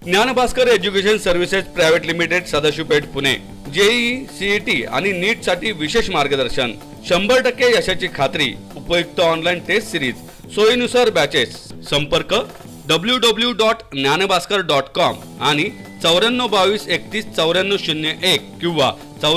Dnyanbhaskar education services private limited, Sadashivpeth, Pune. JEE, CET आणि NEET साठी विशेष मार्गदर्शन, 100% यशाची खात्री, उपयुक्त ऑनलाईन टेस्ट सिरीज, सोयीनुसार बॅचेस। संपर्क www.ज्ञानभास्कर.com आणि 9422319401 किंवा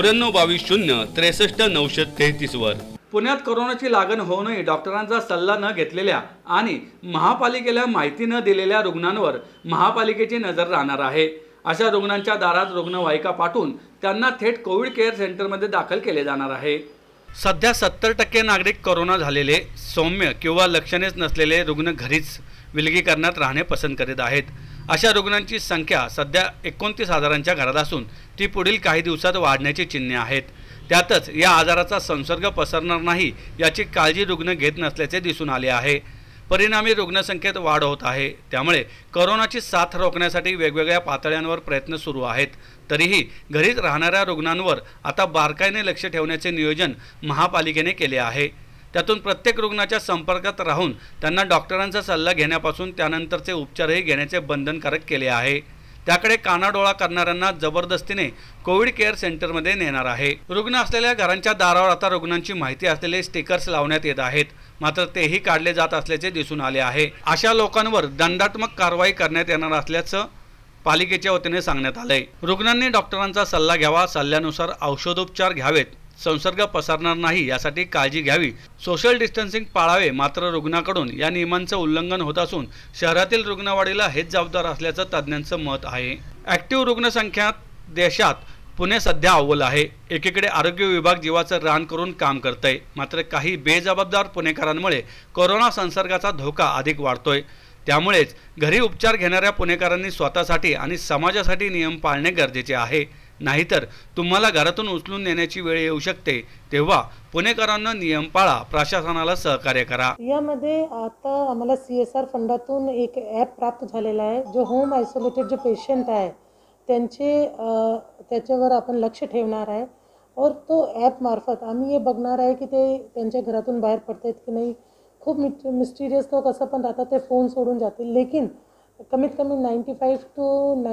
9422033933 वर। पुण्यात कोरोनाची लागण होऊ नये डॉक्टरांचा सल्ला न घेतलेल्या आणि महापालिकेला माहिती न दिलेल्या रुग्णांवर महापालिकेची नजर राहणार आहे। अशा रुग्णांच्या दारात रुग्णवाहिका पाठवून त्यांना थेट कोविड केअर सेंटरमध्ये दाखल केले जाणार आहे। सध्या 70% नागरिक कोरोना झालेले, सौम्य किंवा लक्षणेच नसलेले रुग्ण घरीच विलगीकरणात राहणे पसंत करीत आहेत। अशा रुग्णांची संख्या सध्या 29,000च्या घरात असून ती पुढील काही दिवसात वाढण्याची चिन्हे आहेत। त्यातच या आजाराचा संसर्ग पसरणार नाही याची काळजी रुग्ण घेत नसल्याचे दिसून आले आहे। परिणामी रुग्णसंख्येत वाढ होत आहे। त्यामुळे कोरोनाची साथ रोखण्यासाठी वेगवेगळ्या पातळ्यांवर प्रयत्न सुरू आहेत। तरीही घरीच राहणाऱ्या रुग्णांवर आता बारकाईने लक्ष ठेवण्याचे नियोजन महापालिकेने केले आहे। त्यातून प्रत्येक रुग्णाच्या संपर्कात राहून त्यांना डॉक्टरांचा सल्ला घेण्यापासून त्यानंतरचे उपचारही घेण्याचे बंधनकारक केले आहे। त्याकडे कानाडोळा करणाऱ्यांना जबरदस्तीने कोविड केअर सेंटरमध्ये नेणार आहे। रुग्ण असलेल्या घरांच्या दारावर आता रुग्णांची माहिती असलेले स्टिकर्स लावण्यात येत आहेत, मात्र तेही काढले जात असल्याचे दिसून आले आहे। अशा लोकांवर दंडात्मक कारवाई करण्यात येणार असल्याचं पालिकेच्या वतीने सांगण्यात आलंय। रुग्णांनी डॉक्टरांचा सल्ला घ्यावा, सल्ल्यानुसार औषधोपचार घ्यावेत, संसर्ग पसरणार नाही यासाठी काळजी घ्यावी, सोशल डिस्टन्सिंग पाळावे। मात्र रुग्णाकडून या नियमांचं उल्लंघन होत असून शहरातील रुग्णवाढीला हेच जबाबदार असल्याचं तज्ज्ञांचं मत आहे। ॲक्टिव्ह रुग्णसंख्यात देशात पुणे सध्या अव्वल आहे। एकीकडे आरोग्य विभाग जीवाचं रान करून काम करतंय, मात्र काही बेजबाबदार पुणेकरांमुळे कोरोना संसर्गाचा धोका अधिक वाढतोय। त्यामुळेच घरी उपचार घेणाऱ्या पुणेकरांनी स्वतःसाठी आणि समाजासाठी नियम पाळणे गरजेचे आहे, नाहीतर तुम्हाला घरातून उचलून नेण्याची वेळ येऊ शकते। तेव्हा पुणेकरांना नियम पाळा, प्रशासनाला सहकार्य करा। यामध्ये आता आम्हाला CSR फंडातून एक ॲप प्राप्त झालेला आहे, जो होम आयसोलेटेड जे पेशंट आहे त्याच्यावर आपण लक्ष ठेवणार आहे। और तो ॲप मार्फत आम्ही हे बघणार आहे की ते त्यांच्या घरातून बाहेर पडतात की नाही। खूप मिस्टिरियस लोक असं पण राहतात, ते फोन सोडून जातील, लेकिन कमीत कमी 95 to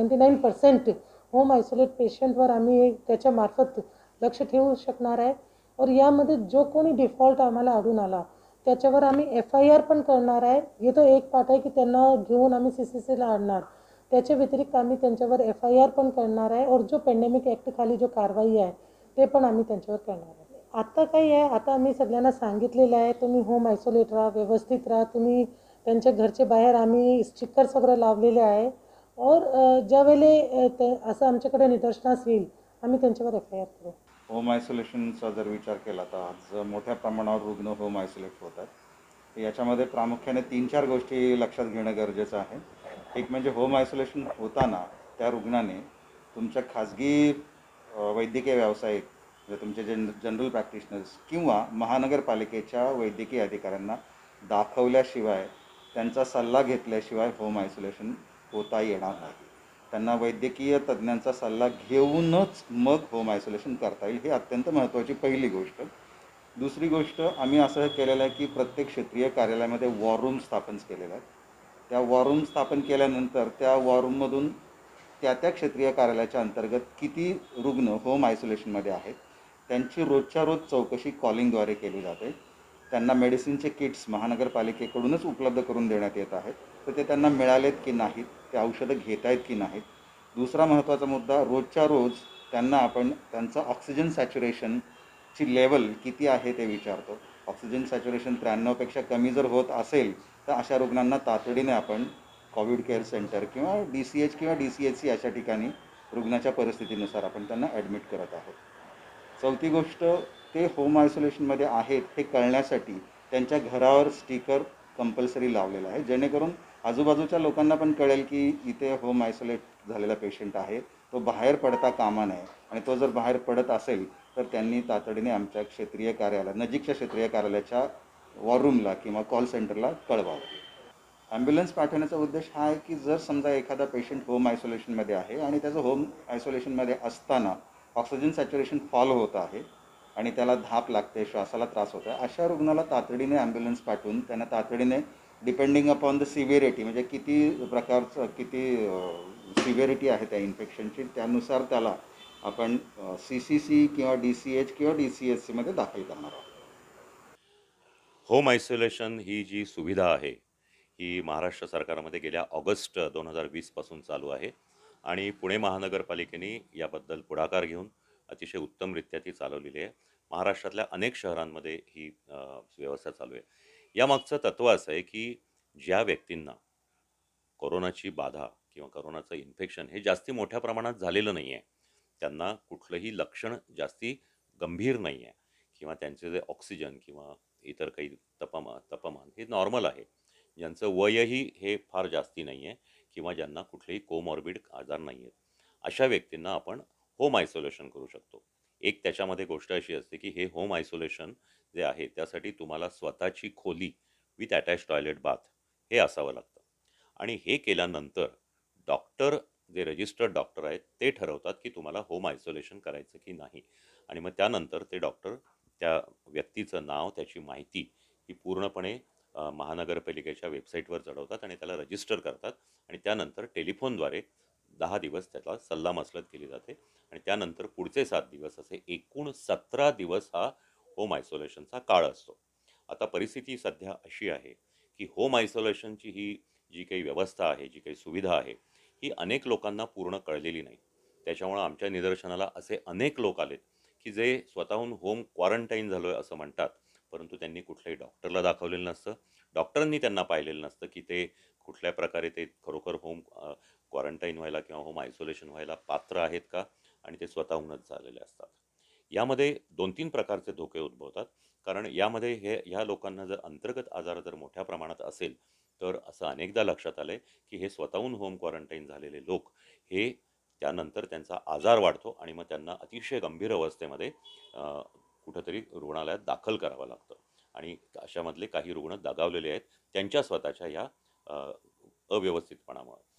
99% होम आयसोलेट पेशंटवर आम्ही त्याच्या मार्फत लक्ष ठेवू शकणार आहे। और यामध्ये जो कोणी डिफॉल्ट आम्हाला आढळून आला त्याच्यावर आम्ही FIR पण करणार आहे। हे तो एक पार्ट आहे की त्यांना घेऊन आम्ही CCCला आणणार, त्याच्या व्यतिरिक्त आम्ही त्यांच्यावर FIR पण करणार आहे। और जो पॅन्डेमिक ॲक्ट खाली जो कारवाई आहे ते पण आम्ही त्यांच्यावर करणार आहे। आता काय आहे, आता आम्ही सगळ्यांना सांगितलेलं आहे, तुम्ही होम आयसोलेट राहा, व्यवस्थित राहा, तुम्ही त्यांच्या घरचे बाहेर आम्ही स्टिकर्स वगैरे लावलेले आहे। और ज्यावेळेला असं आमच्याकडे निदर्शनास येईल आम्ही त्यांच्यावर FIR करू। होम आयसोलेशनचा जर विचार केला तर आज मोठ्या प्रमाणावर रुग्ण होम आयसोलेट होतात। याच्यामध्ये प्रामुख्याने 3-4 गोष्टी लक्षात घेणं गरजेचं आहे। एक म्हणजे होम आयसोलेशन होताना त्या रुग्णाने तुमच्या खाजगी वैद्यकीय व्यावसायिक म्हणजे तुमचे जनरल प्रॅक्टिशनर्स किंवा महानगरपालिकेच्या वैद्यकीय अधिकाऱ्यांना दाखवल्याशिवाय, त्यांचा सल्ला घेतल्याशिवाय होम आयसोलेशन होता येणार नाही। त्यांना वैद्यकीय तज्ज्ञांचा सल्ला घेऊनच मग होम आयसोलेशन करता येईल, ही अत्यंत महत्त्वाची पहिली गोष्ट। दुसरी गोष्ट, आम्ही असं केलेलं आहे की प्रत्येक क्षेत्रीय कार्यालयामध्ये वॉर रूम स्थापन केलेलं आहे। त्या वॉर रूम स्थापन केल्यानंतर त्या वॉर रूममधून त्या क्षेत्रीय कार्यालयाच्या अंतर्गत किती रुग्ण होम आयसोलेशनमध्ये आहेत त्यांची रोजच्या रोज चौकशी कॉलिंगद्वारे केली जाते। त्यांना मेडिसिनचे किट्स महानगरपालिकेकडूनच उपलब्ध करून देण्यात येत आहेत, तर ते त्यांना मिळालेत की नाहीत, ते औषधं घेत आहेत की नाहीत। दुसरा महत्त्वाचा मुद्दा, रोजच्या रोज त्यांना आपण त्यांचं ऑक्सिजन सॅच्युरेशनची लेवल किती आहे ते विचारतो। ऑक्सिजन सॅच्युरेशन 93पेक्षा कमी जर होत असेल तर अशा रुग्णांना तातडीने आपण कोविड केअर सेंटर किंवा DCH किंवा DCHC अशा ठिकाणी रुग्णाच्या परिस्थितीनुसार आपण त्यांना ॲडमिट करत आहोत। चौथी गोष्ट, ते होम आयसोलेशनमध्ये आहेत हे कळण्यासाठी त्यांच्या घरावर स्टिकर कंपल्सरी लावलेला आहे, जेणेकरून आजूबाजूच्या लोकांना पण कळेल की इथे होम आयसोलेट झालेला पेशंट आहे, तो बाहेर पडता कामा नये। आणि तो जर बाहेर पडत असेल तर त्यांनी तातडीने आमच्या क्षेत्रीय कार्यालय नजीकच्या क्षेत्रीय कार्यालयाच्या वॉर रूमला किंवा कॉल सेंटरला कळवावं। ॲम्ब्युलन्स पाठवण्याचा उद्देश हा आहे की जर समजा एखादा पेशंट होम आयसोलेशनमध्ये आहे आणि त्याचं होम आयसोलेशनमध्ये असताना ऑक्सिजन सॅच्युरेशन फॉलो होत आहे आणि त्याला धाप लागते, श्वासाला त्रास होतो आहे, अशा रुग्णाला तातडीने ॲम्ब्युलन्स पाठवून त्यांना तातडीने डिपेंडिंग अपॉन द सिव्हिरिटी, म्हणजे किती प्रकारचं किती सिव्हिरिटी आहे त्या इन्फेक्शनची, त्यानुसार त्याला आपण CCC किंवा DCH किंवा DCSCमध्ये दाखल करणार आहोत. होम आयसोलेशन ही जी सुविधा आहे ही महाराष्ट्र सरकारमध्ये गेल्या ऑगस्ट 2020 पासून चालू आहे आणि पुणे महानगरपालिकेने याबद्दल पुढाकार घेऊन अतिशय उत्तमरित्या ती चालवलेली आहे. महाराष्ट्रातल्या अनेक शहरांमध्ये ही व्यवस्था चालू आहे. यामागचं तत्त्व असं आहे की ज्या व्यक्तींना कोरोनाची बाधा किंवा कोरोनाचं इन्फेक्शन हे जास्ती मोठ्या प्रमाणात झालेलं नाही आहे, त्यांना कुठलंही लक्षण जास्ती गंभीर नाही आहे किंवा त्यांचे जे ऑक्सिजन किंवा इतर काही तापमान हे नॉर्मल आहे, ज्यांचं वयही हे फार जास्ती नाही आहे किंवा ज्यांना कुठलेही कोमॉर्बिड आजार नाही आहेत, अशा व्यक्तींना आपण होम आयसोलेशन करू शकतो. एक त्याच्यामध्ये गोष्ट अशी असते की हे होम आयसोलेशन जे आहे त्यासाठी तुम्हाला स्वतःची खोली विथ अटॅच टॉयलेट बाथ हे असावं लागतं आणि हे केल्यानंतर डॉक्टर जे रजिस्टर्ड डॉक्टर आहेत ते ठरवतात की तुम्हाला होम आयसोलेशन करायचं की नाही आणि मग त्यानंतर ते डॉक्टर त्या व्यक्तीचं नाव, त्याची माहिती ही पूर्णपणे महानगरपालिकेच्या वेबसाईटवर चढवतात आणि त्याला रजिस्टर करतात आणि त्यानंतर टेलिफोनद्वारे 10 दिवस त्याला सल्लामसलत केली जाते आणि त्यानंतर पुढचे 7 दिवस असे एकूण 17 दिवस हा होम आयसोलेशनचा काळ असतो. आता परिस्थिती सध्या अशी आहे की होम आयसोलेशनची ही जी काही व्यवस्था आहे, जी काही सुविधा आहे, ही अनेक लोकांना पूर्ण कळलेली नाही. त्याच्यामुळं आमच्या निदर्शनाला असे अनेक लोक आलेत की जे स्वतःहून होम क्वारंटाईन झालो आहे असं म्हणतात, परंतु त्यांनी कुठल्याही डॉक्टरला दाखवलेलं नसतं, डॉक्टरांनी त्यांना पाहिलेलं नसतं की ते कुठल्या प्रकारे ते खरोखर होम क्वारंटाईन व्हायला किंवा होम आयसोलेशन व्हायला पात्र आहेत का, आणि ते स्वतःहूनच झालेले असतात. यामध्ये 2-3 प्रकारचे धोके उद्भवतात, कारण यामध्ये ह्या लोकांना जर अंतर्गत आजार जर मोठ्या प्रमाणात असेल तर असं अनेकदा लक्षात आलं आहे की हे स्वतःहून होम क्वारंटाईन झालेले लोक हे त्यानंतर त्यांचा आजार वाढतो आणि मग त्यांना अतिशय गंभीर अवस्थेमध्ये कुठंतरी रुग्णालयात दाखल करावं लागतं आणि अशामधले काही रुग्ण दगावलेले आहेत त्यांच्या स्वतःच्या या अव्यवस्थितपणामुळे.